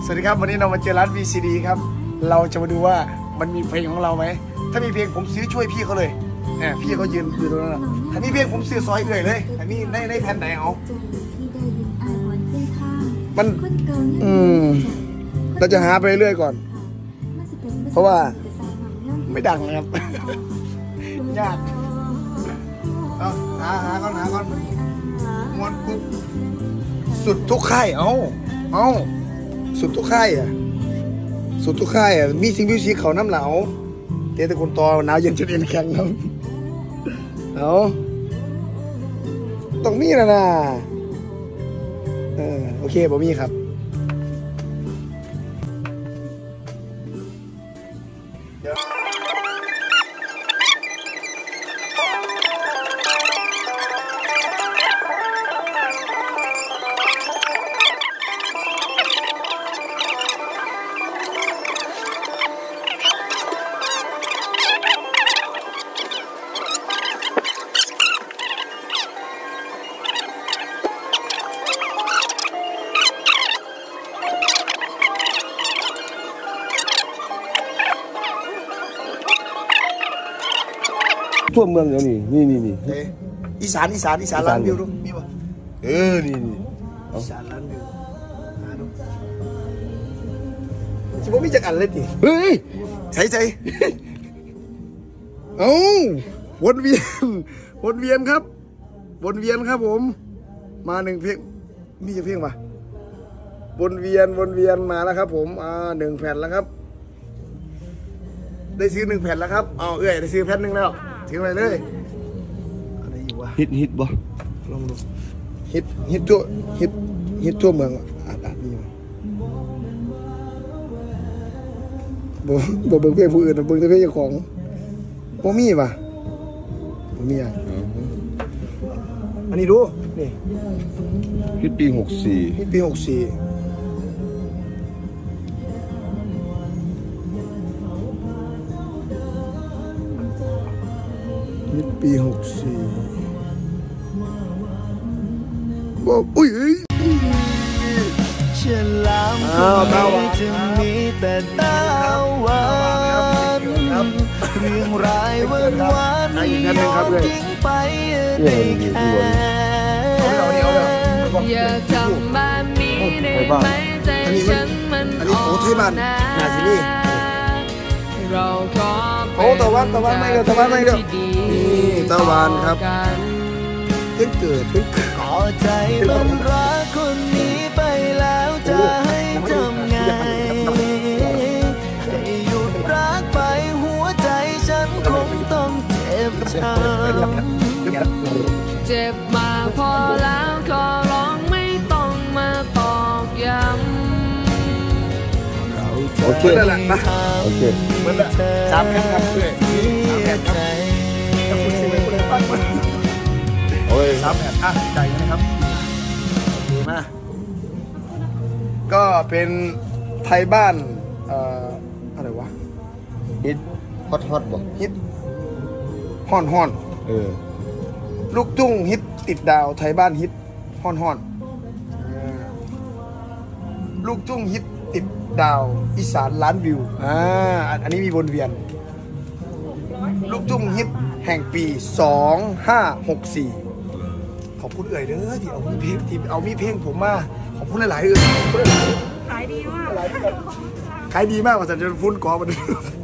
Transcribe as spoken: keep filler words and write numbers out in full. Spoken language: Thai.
สวัสดีครับวันนี้เรามาเจอร้าน วี ซี ดี ครับเราจะมาดูว่ามันมีเพลงของเราไหมถ้ามีเพลงผมซื้อช่วยพี่เขาเลยเนี่ยพี่เขายืนอยู่ตรงนั้นถ้ามีเพลงผมซื้อซอยเอื่อยเลยอันนี้ในในแผ่นไหนเอามันอืมเราจะหาไปเรื่อยก่อนเพราะว่าไม่ดังนะครับยากเอาหาหาก่อนหาก่อนมวนกุ๊บสุดทุกค่ายเอาเอาสุดทุกค่ายอ่ะสุดทุกค่ายอ่ะมีสิ่งพิเศษเขาน้ำเหลาเตะตะกุนตอหนาวเย็นจะเรียนแข่งครับเอาตรงนี้นะนะเออโอเคบ่มีครับทั่วเมืองเดี๋ยวนี้นี่นี่นี่อีสานอีสานอีสานร้านวิวดูมีป่ะเออนี่นี่อีสานร้านวิวหาดูชิบุมีจักอันเลยดิเฮ้ยใช่ใช่เอ้าวนเวียนวนเวียนครับวนเวียนครับผมมาหนึ่งเพลงมีจะเพลงป่ะวนเวียนวนเวียนมาแล้วครับผมอ่าหนึ่งแผ่นแล้วครับได้ซื้อหนึ่งแผ่นแล้วครับเอาเอ้ยได้ซื้อแผ่นหนึ่งแล้วถือไปเลยอะไรอยู่วะฮิตฮิตบ่ลองดูฮิตฮิตทั่วฮิตฮิตทั่วเมืองอ่านอ่านนี่มั้ยบ่บ่เบิ่งเพลงผู้อื่นเบิ่งแต่เพลงเจ้าของบ่มีป่ะบ่มีอ่ะอันนี้ดูนี่ฮิตปีหกสี่ฮิตปีหกสี่ฮิตปีหกสี่บอกอุ้ยฉันลามไม่จะมีแต่ตาหวานเรื่องรายวันวันยอมทิ้งไปได้แค่อย่าทำแบบนี้ได้ไหมใจฉันมันอ่อนนะเราขอโอ้ตะวันตะวันไม่เด้อตะวันไม่เด้อนี่ตะวันครับเพิ่งเกิดเพิ่งเกิดขอใจมันรักคนนี้ไปแล้วจะให้ทำไงให้หยุดรักไปหัวใจฉันคงต้องเจ็บช้ำเจ็บมาพอแล้วขอร้องไม่ต้องมาตอกย้ำเราจะโอเคแล้วนะโอเคเหมือนสามแผ่นครับเพื่อนสามแผ่นครับถ้าคุณซื้อคุณเลยฟังมันโอ้ยสามแผ่นอ่ะใจนะครับดีมากก็เป็นไทยบ้านเอ่ออะไรวะฮิตฮอตฮอตบ่ฮิตฮ้อนฮ้อนเออลูกทุ่งฮิตติดดาวไทยบ้านฮิตฮ้อนฮ้อนลูกทุ่งฮิตติดดาวอีสานล้านวิวอ่าอันนี้มีวนเวียนลูกทุ่งฮิตแห่งปีสองห้าหกสี่ขอบคุณเอ่ยเด้อที่เอามีเพลงที่เอามีเพลงผมมาขอบคุณหลายๆเอ่ยขายดีมากขายดีมากกว่าสัญญาณฟุ้นกอมัน